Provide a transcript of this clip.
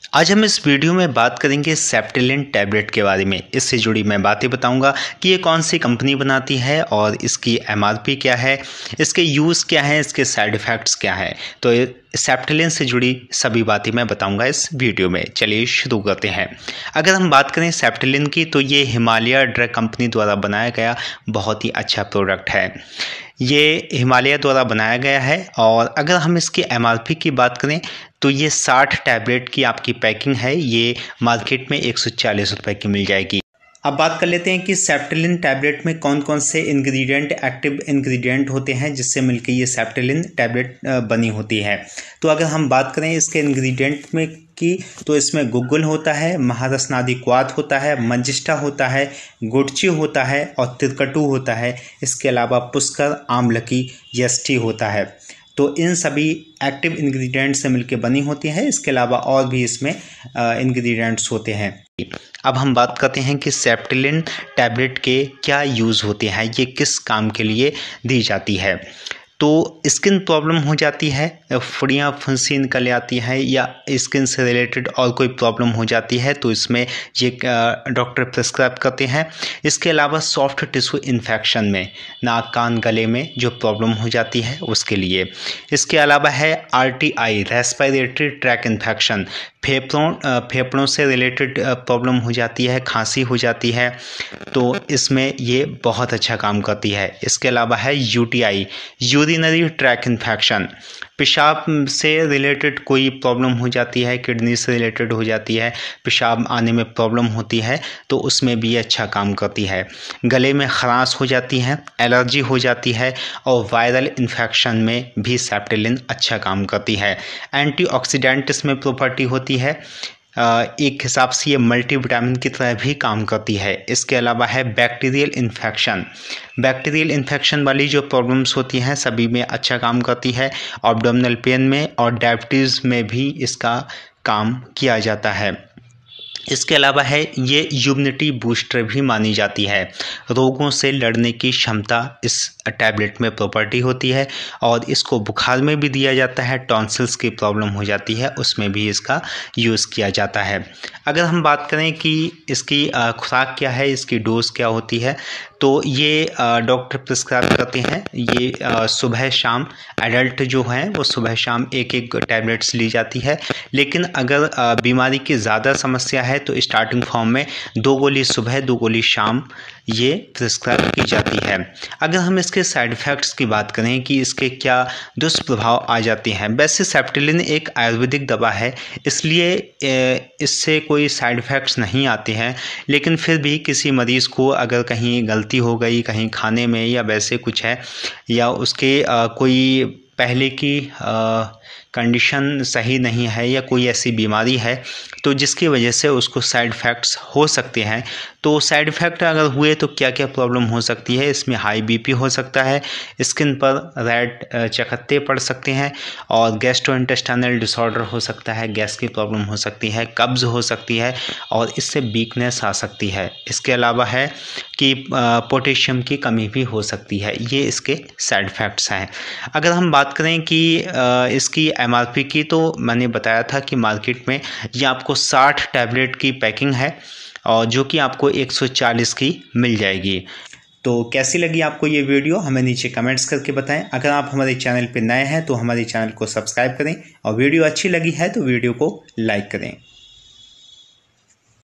आज हम इस वीडियो में बात करेंगे सेप्टेलिन टैबलेट के बारे में। इससे जुड़ी मैं बातें बताऊंगा कि ये कौन सी कंपनी बनाती है और इसकी एमआरपी क्या है, इसके यूज़ क्या है, इसके साइड इफ़ेक्ट्स क्या है। तो सेप्टेलिन से जुड़ी सभी बातें मैं बताऊंगा इस वीडियो में। चलिए शुरू करते हैं। अगर हम बात करें सेप्टेलिन की, तो ये हिमालय ड्रग कंपनी द्वारा बनाया गया बहुत ही अच्छा प्रोडक्ट है। ये हिमालय द्वारा बनाया गया है और अगर हम इसकी एमआरपी की बात करें तो ये 60 टैबलेट की आपकी पैकिंग है। ये मार्केट में 140 रुपये की मिल जाएगी। अब बात कर लेते हैं कि सेप्टेलिन टैबलेट में कौन कौन से इंग्रेडिएंट, एक्टिव इंग्रेडिएंट होते हैं जिससे मिलकर ये सेप्टेलिन टैबलेट बनी होती है। तो अगर हम बात करें इसके इंग्रेडिएंट में की, तो इसमें गुग्गुल होता है, महारसनादि क्वाथ होता है, मंजिष्ठा होता है, गुड़ची होता है और तिरकटू होता है। इसके अलावा पुष्कर, आमलकी, यष्टि होता है। तो इन सभी एक्टिव इंग्रेडिएंट से मिलकर बनी होती है। इसके अलावा और भी इसमें इंग्रेडिएंट्स होते हैं। अब हम बात करते हैं कि सेप्टेलिन टैबलेट के क्या यूज़ होते हैं, ये किस काम के लिए दी जाती है। तो स्किन प्रॉब्लम हो जाती है, फुड़ियाँ फुंसी निकल आती है या स्किन से रिलेटेड और कोई प्रॉब्लम हो जाती है तो इसमें ये डॉक्टर प्रिस्क्राइब करते हैं। इसके अलावा सॉफ्ट टिश्यू इन्फेक्शन में, नाक कान गले में जो प्रॉब्लम हो जाती है उसके लिए। इसके अलावा है आरटीआई, रेस्पिरेटरी ट्रैक इन्फेक्शन, फेफड़ों से रिलेटेड प्रॉब्लम हो जाती है, खांसी हो जाती है, तो इसमें ये बहुत अच्छा काम करती है। इसके अलावा है यूटीआई, यूरिनरी ट्रैक इन्फेक्शन, पेशाब से रिलेटेड कोई प्रॉब्लम हो जाती है, किडनी से रिलेटेड हो जाती है, पेशाब आने में प्रॉब्लम होती है तो उसमें भी अच्छा काम करती है। गले में खराश हो जाती है, एलर्जी हो जाती है और वायरल इन्फेक्शन में भी सेप्टेलिन अच्छा काम करती है। एंटीऑक्सीडेंट इसमें प्रॉपर्टी होती है। एक हिसाब से ये मल्टीविटामिन की तरह भी काम करती है। इसके अलावा है बैक्टीरियल इन्फेक्शन, बैक्टीरियल इन्फेक्शन वाली जो प्रॉब्लम्स होती हैं सभी में अच्छा काम करती है। एब्डोमिनल पेन में और डायबिटीज़ में भी इसका काम किया जाता है। इसके अलावा है ये इम्यूनिटी बूस्टर भी मानी जाती है। रोगों से लड़ने की क्षमता इस टैबलेट में प्रॉपर्टी होती है और इसको बुखार में भी दिया जाता है। टॉन्सिल्स की प्रॉब्लम हो जाती है उसमें भी इसका यूज़ किया जाता है। अगर हम बात करें कि इसकी खुराक क्या है, इसकी डोज क्या होती है, तो ये डॉक्टर प्रिस्क्राइब करते हैं। ये सुबह शाम एडल्ट जो हैं वो सुबह शाम एक एक टैबलेट्स ली जाती है। लेकिन अगर बीमारी की ज़्यादा समस्या है तो स्टार्टिंग फॉर्म में 2 गोली सुबह 2 गोली शाम ये प्रिस्क्राइब की जाती है। अगर हम इसके साइड इफ़ेक्ट्स की बात करें कि इसके क्या दुष्प्रभाव आ जाते हैं, वैसे सेप्टेलिन एक आयुर्वेदिक दवा है इसलिए इससे कोई साइड इफ़ेक्ट्स नहीं आते हैं। लेकिन फिर भी किसी मरीज़ को अगर कहीं गलती हो गई, कहीं खाने में या वैसे कुछ है या उसके कोई पहले की कंडीशन सही नहीं है या कोई ऐसी बीमारी है तो जिसकी वजह से उसको साइड इफ़ेक्ट्स हो सकते हैं। तो साइड इफ़ेक्ट अगर हुए तो क्या क्या प्रॉब्लम हो सकती है, इसमें हाई बीपी हो सकता है, स्किन पर रेड चकत्ते पड़ सकते हैं और गैस्ट्रोइंटेस्टाइनल डिसऑर्डर हो सकता है, गैस की प्रॉब्लम हो सकती है, कब्ज़ हो सकती है और इससे वीकनेस आ सकती है। इसके अलावा है कि पोटेशियम की कमी भी हो सकती है। ये इसके साइड इफ़ेक्ट्स हैं। अगर हम बात करें कि इसकी एमआरपी की, तो मैंने बताया था कि मार्केट में ये आपको 60 टैबलेट की पैकिंग है और जो कि आपको 140 की मिल जाएगी। तो कैसी लगी आपको ये वीडियो हमें नीचे कमेंट्स करके बताएं। अगर आप हमारे चैनल पर नए हैं तो हमारे चैनल को सब्सक्राइब करें और वीडियो अच्छी लगी है तो वीडियो को लाइक करें।